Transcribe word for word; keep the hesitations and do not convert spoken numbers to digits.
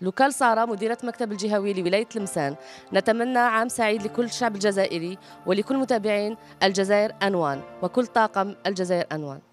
لوكال سارة مديرة مكتب الجهوي لولاية تلمسان. نتمنى عام سعيد لكل الشعب الجزائري ولكل متابعين الجزائر أنوان وكل طاقم الجزائر أنوان.